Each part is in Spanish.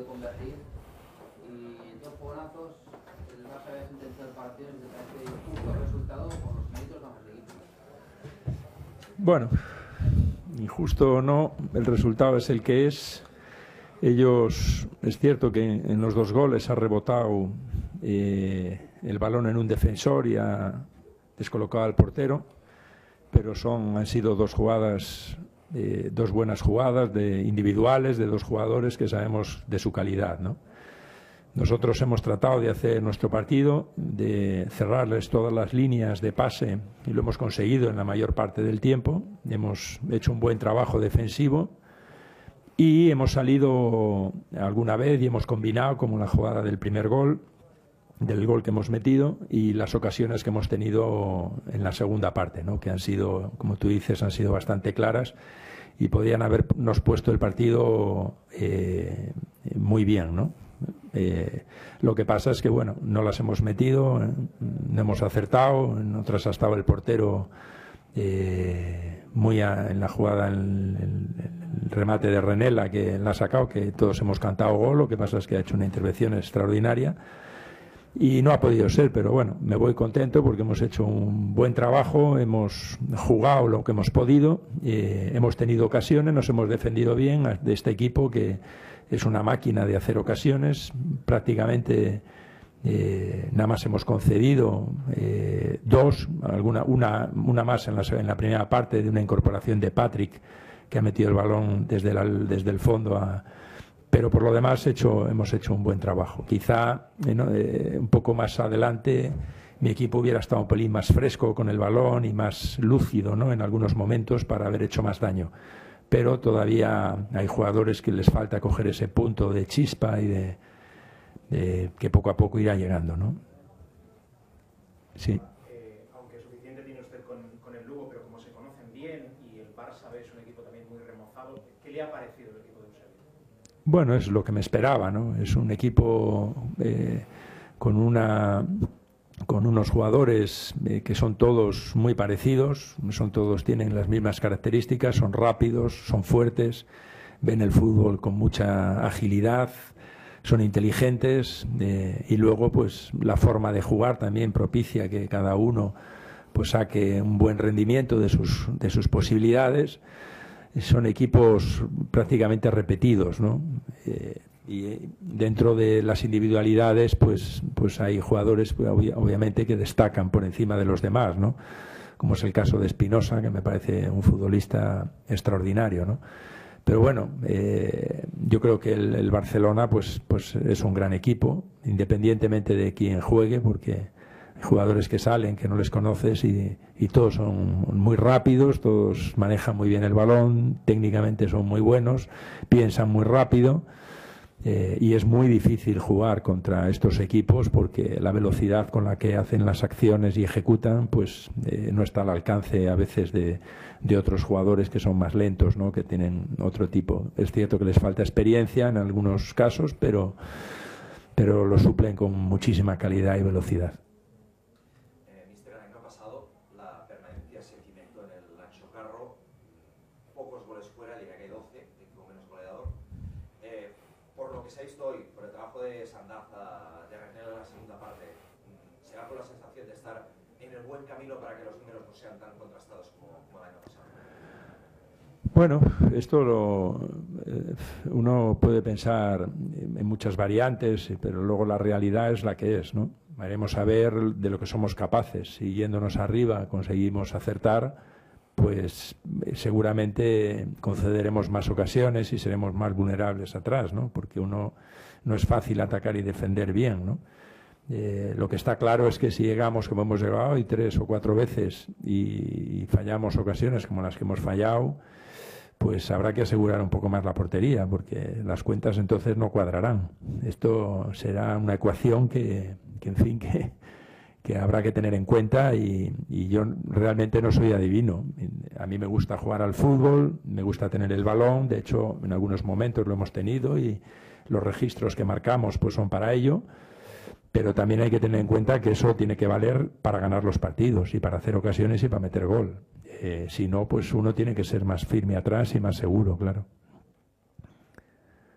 convertir. Y en dos fogonazos, el Barça había sentenciado el partido y me parece justo el resultado con los méritos de ambos equipos. Bueno, injusto o no, el resultado es el que es. Ellos, es cierto que en los dos goles ha rebotado el balón en un defensor y ha descolocado al portero, pero han sido dos jugadas, dos buenas jugadas individuales de dos jugadores que sabemos de su calidad, ¿no? Nosotros hemos tratado de hacer nuestro partido, de cerrarles todas las líneas de pase y lo hemos conseguido en la mayor parte del tiempo. Hemos hecho un buen trabajo defensivo y hemos salido alguna vez y hemos combinado, como la jugada del primer gol, del gol que hemos metido y las ocasiones que hemos tenido en la segunda parte, ¿no? Que han sido, como tú dices, han sido bastante claras y podían habernos puesto el partido muy bien, ¿no? Lo que pasa es que, bueno, no las hemos metido, no hemos acertado, en otras ha estado el portero en la jugada, el remate de Renela que la ha sacado, que todos hemos cantado gol. Lo que pasa es que ha hecho una intervención extraordinaria y no ha podido ser, pero bueno, me voy contento porque hemos hecho un buen trabajo, hemos jugado lo que hemos podido, hemos tenido ocasiones, nos hemos defendido bien de este equipo que es una máquina de hacer ocasiones. Prácticamente nada más hemos concedido dos, una más en la primera parte, de una incorporación de Patrick que ha metido el balón desde el fondo pero por lo demás hemos hecho un buen trabajo. Quizá un poco más adelante mi equipo hubiera estado un pelín más fresco con el balón y más lúcido, ¿no?, en algunos momentos para haber hecho más daño. Pero todavía hay jugadores que les falta coger ese punto de chispa y de que poco a poco irá llegando, ¿no? Sí. Aunque suficiente tiene usted con el Lugo, pero como se conocen bien y el Barça es un equipo también muy remozado, ¿qué le ha parecido el equipo de Eusebio? Bueno, es lo que me esperaba, ¿no? Es un equipo con unos jugadores que son todos muy parecidos, tienen las mismas características, son rápidos, son fuertes, ven el fútbol con mucha agilidad, son inteligentes y luego pues la forma de jugar también propicia que cada uno pues saque un buen rendimiento de sus posibilidades. Son equipos prácticamente repetidos, ¿no? Y dentro de las individualidades pues hay jugadores obviamente que destacan por encima de los demás, ¿no? Como es el caso de Espinosa, que me parece un futbolista extraordinario, ¿no? Pero bueno, yo creo que el Barcelona pues es un gran equipo, independientemente de quién juegue, porque hay jugadores que salen que no les conoces y todos son muy rápidos, todos manejan muy bien el balón, técnicamente son muy buenos, piensan muy rápido. Y es muy difícil jugar contra estos equipos porque la velocidad con la que hacen las acciones y ejecutan pues no está al alcance a veces de otros jugadores que son más lentos, ¿no?, que tienen otro tipo. Es cierto que les falta experiencia en algunos casos, pero lo suplen con muchísima calidad y velocidad. Mister, el año pasado la permanencia se cimentó en el Ancho Carro, pocos goles fuera, Liga que 12, equipo menos goleador. Por lo que se ha visto hoy, por el trabajo de Sandaza, de Renela en la segunda parte, ¿se da con la sensación de estar en el buen camino para que los números no sean tan contrastados como el año pasado? Bueno, esto uno puede pensar en muchas variantes, pero luego la realidad es la que es, ¿no? Veremos a ver de lo que somos capaces. Si yéndonos arriba conseguimos acertar, pues seguramente concederemos más ocasiones y seremos más vulnerables atrás, ¿no? Porque no es fácil atacar y defender bien, ¿no? Lo que está claro es que si llegamos como hemos llegado hoy 3 o 4 veces y fallamos ocasiones como las que hemos fallado, pues habrá que asegurar un poco más la portería, porque las cuentas entonces no cuadrarán. Esto será una ecuación que habrá que tener en cuenta y yo realmente no soy adivino. A mí me gusta jugar al fútbol, me gusta tener el balón, de hecho en algunos momentos lo hemos tenido y los registros que marcamos pues son para ello, pero también hay que tener en cuenta que eso tiene que valer para ganar los partidos y para hacer ocasiones y para meter gol. Si no, pues uno tiene que ser más firme atrás y más seguro, claro.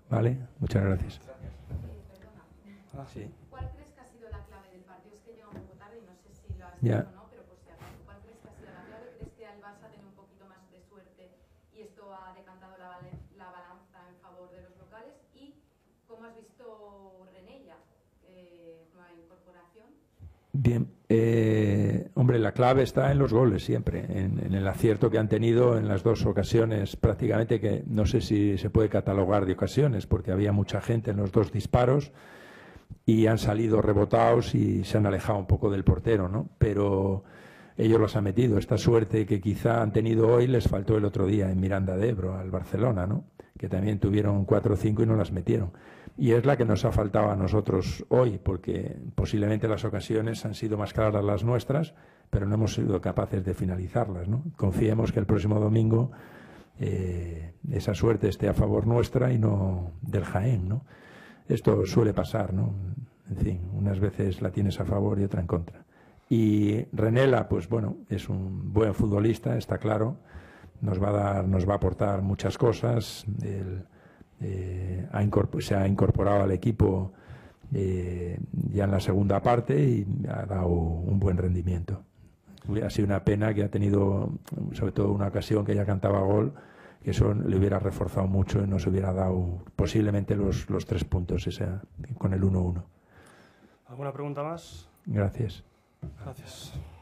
¿Vale? Muchas gracias. Perdona. Sí. ¿Cuál crees que ha sido la clave del partido? Es que llega un poco tarde y no sé si lo has Ya. dicho o no, pero por si acaso, ¿cuál crees que ha sido la clave? ¿Crees que el Barça ha tenido un poquito más de suerte y esto ha decantado la balanza en favor de los locales? ¿Y cómo has visto Renella, nueva incorporación? Bien, hombre, la clave está en los goles siempre, en el acierto que han tenido en las dos ocasiones prácticamente, que no sé si se puede catalogar de ocasiones, porque había mucha gente en los dos disparos y han salido rebotados y se han alejado un poco del portero, ¿no? Pero ellos los han metido. Esta suerte que quizá han tenido hoy les faltó el otro día en Miranda de Ebro, al Barcelona, ¿no? Que también tuvieron 4 o 5 y no las metieron. Y es la que nos ha faltado a nosotros hoy, porque posiblemente las ocasiones han sido más claras las nuestras, pero no hemos sido capaces de finalizarlas, ¿no? Confiemos que el próximo domingo esa suerte esté a favor nuestra y no del Jaén, ¿no? Esto suele pasar, ¿no? En fin, unas veces la tienes a favor y otra en contra. Y Renella, pues bueno, es un buen futbolista, está claro, nos va a aportar muchas cosas. Se ha incorporado al equipo ya en la segunda parte y ha dado un buen rendimiento. Ha sido una pena que ha tenido, sobre todo una ocasión que ya cantaba gol, que eso le hubiera reforzado mucho y nos hubiera dado posiblemente los 3 puntos con el 1-1. ¿Alguna pregunta más? Gracias. Gracias.